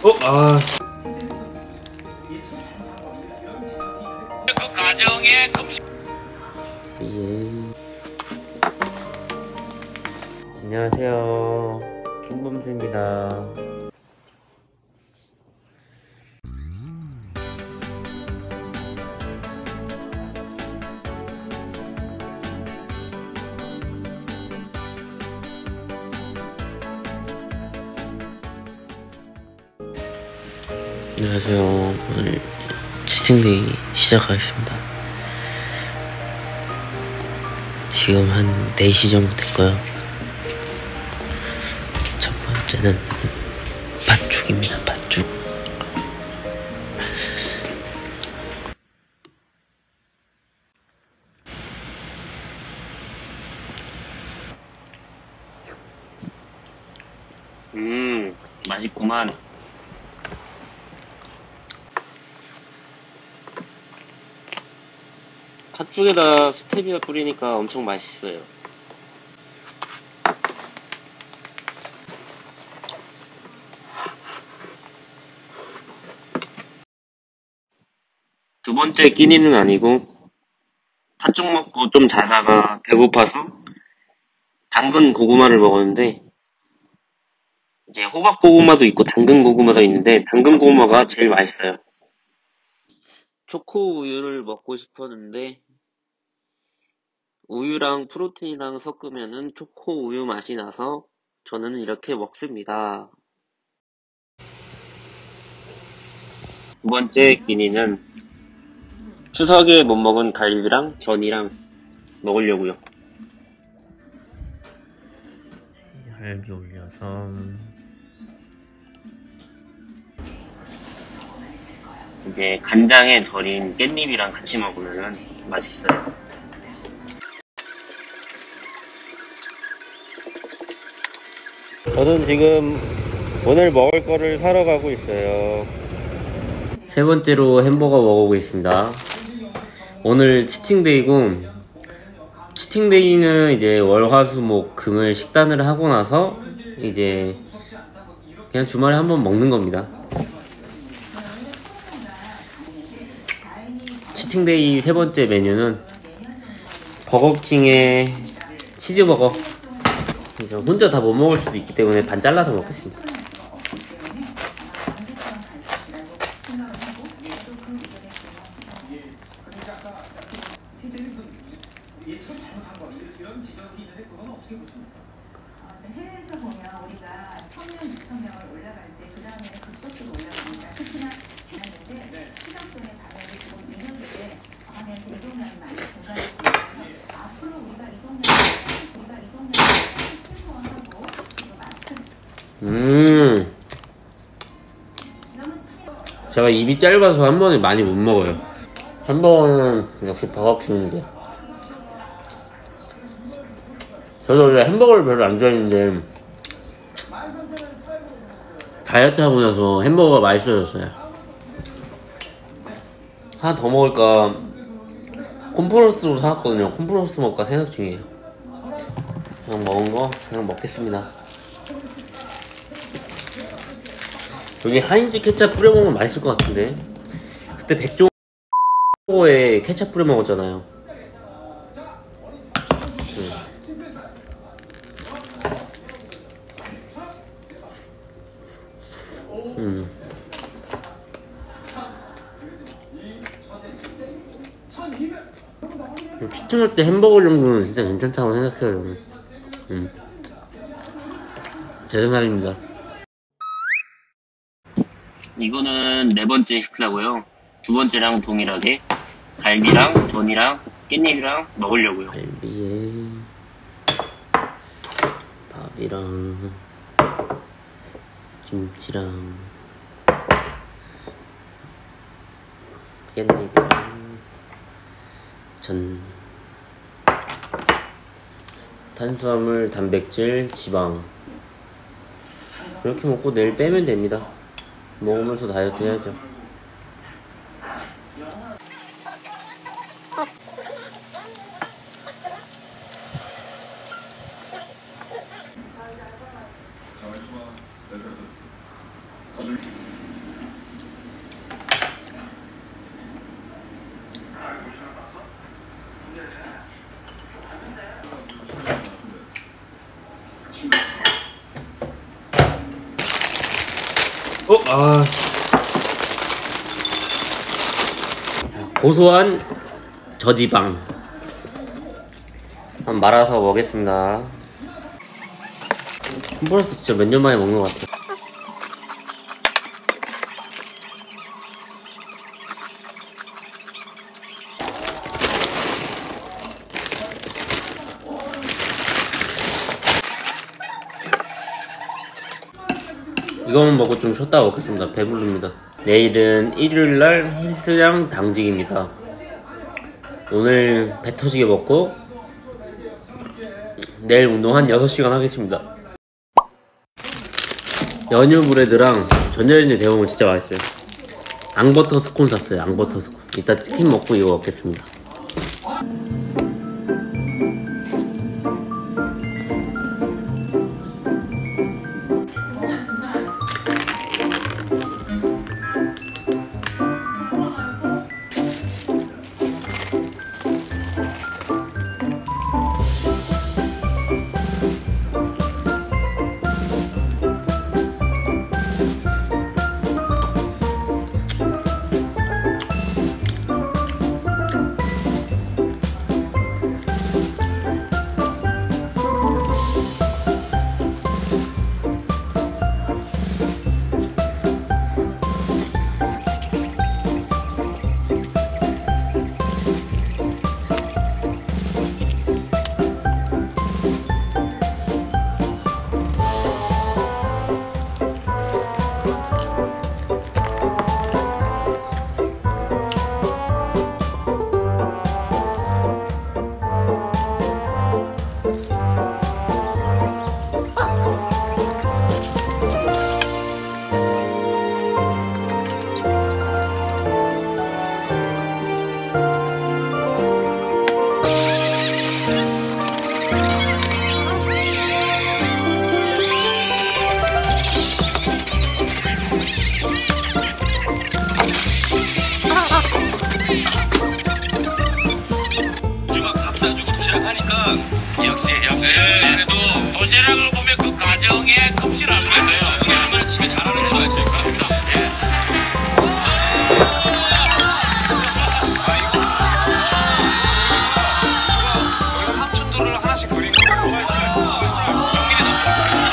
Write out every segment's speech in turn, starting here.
아. 그 가정의 금식. 예. 안녕하세요. 김범수입니다. 안녕하세요. 오늘 치팅데이 시작하겠습니다. 지금 한 4시 정도 됐고요. 첫 번째는 팥죽입니다. 팥죽. 맛있구만. 팥죽에다 스테비아 뿌리니까 엄청 맛있어요. 두 번째 끼니는 아니고 팥죽 먹고 좀 자다가 배고파서 당근 고구마를 먹었는데, 이제 호박 고구마도 있고 당근 고구마도 있는데 당근 고구마가 제일 맛있어요. 초코 우유를 먹고 싶었는데 우유랑 프로틴이랑 섞으면은 초코 우유 맛이 나서 저는 이렇게 먹습니다. 두 번째 끼니는 추석에 못 먹은 갈비랑 전이랑 먹으려고요. 갈비 올려서 이제 간장에 절인 깻잎이랑 같이 먹으면 맛있어요. 저는 지금 오늘 먹을 거를 사러 가고 있어요. 세 번째로 햄버거 먹어보고 있습니다. 오늘 치팅데이고, 치팅데이는 이제 월, 화, 수, 목, 금을 식단을 하고 나서 이제 그냥 주말에 한번 먹는 겁니다. 치팅데이 세 번째 메뉴는 버거킹의 치즈버거. 혼자 다 못 먹을 수도 있기 때문에 반 잘라서 먹겠습니다. 해외에서 보면 우리가 1000명, 2000명을 올라갈 때 그 다음에는 급속도로 올라갑니다. 특히나 했는데 추석전에 반응이 지금 2년째 하면서 이동량이 많이 증가했습니다. 그래서 앞으로 우리가 이동량을 최소화하고 그리고 마스크 제가 입이 짧아서 한 번에 많이 못 먹어요. 햄버거는 역시 버거킹인데, 저도 원래 햄버거를 별로 안 좋아했는데 다이어트 하고 나서 햄버거가 맛있어졌어요. 하나 더 먹을까 콤프로스로 사왔거든요. 콤프로스 먹을까 생각 중이에요. 그냥 먹은 거 그냥 먹겠습니다. 여기 하인즈 케찹 뿌려 먹으면 맛있을 것 같은데, 그때 백종원에 케찹 뿌려 먹었잖아요. 치팅할 때 햄버거 정도는 진짜 괜찮다고 생각해요. 제 생각입니다. 이거는 네 번째 식사고요. 두 번째랑 동일하게 갈비랑 전이랑 깻잎이랑 먹으려고요. 갈비에 밥이랑 김치랑 깻잎이랑 전, 탄수화물, 단백질, 지방 이렇게 먹고 내일 빼면 됩니다. 먹으면서 다이어트 해야죠. 고소한 저지방 한번 말아서 먹겠습니다. 홈버러스 진짜 몇 년 만에 먹는 것 같아요. 이거만 먹고 좀 쉬었다 먹겠습니다. 배부릅니다. 내일은 일요일날 헬스장 당직입니다. 오늘 배 터지게 먹고 내일 운동 한 6시간 하겠습니다. 연유 브레드랑 전자레인지 데우면 진짜 맛있어요. 앙버터 스콘 샀어요. 앙버터 스콘. 이따 치킨 먹고 이거 먹겠습니다. 그래도 도시락을 보면 그 가정의 금실을 알 수가 있어요. 이게 얼마나 집에 잘하는지도 알 수 있어요. 그렇습니다. 여기서 삼촌들을 하나씩 그리고 정민이 삼촌.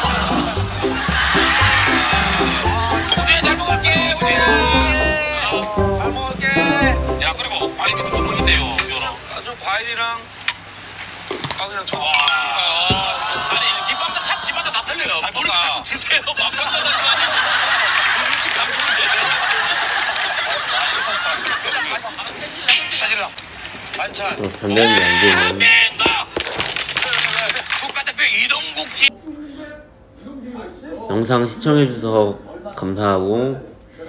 우주야 잘 먹을게. 우주야. 잘 먹을게. 야 그리고 과일이 또 먹는데요. 좀 과일이랑 그냥 저 아니 김밥도 참 집마다 다 틀려요. 뭘 이렇게 자꾸 드세요? 막판마다 음식 감추는데. 사실은 반찬. 전자레인지 안 되네. 국가대표 이동국지. 영상 시청해주셔서 감사하고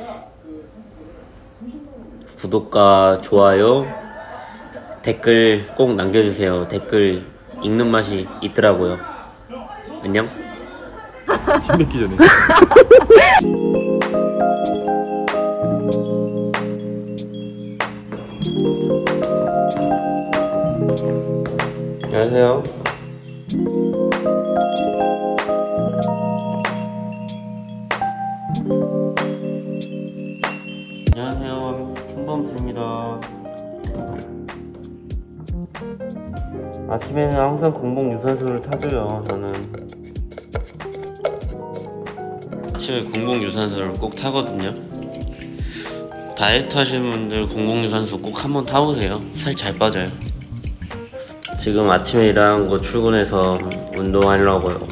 구독과 좋아요 댓글 꼭 남겨주세요. 댓글 읽는 맛이 있더라고요. 안녕. 침 뱉기 전에. 안녕하세요. 안녕하세요. 김범수입니다. 아침에는 항상 공복 유산소를 타줘요. 저는 아침에 공복 유산소를 꼭 타거든요. 다이어트 하시는 분들 공복 유산소 꼭 한번 타보세요. 살 잘 빠져요. 지금 아침에 일어난 거 출근해서 운동하려고요.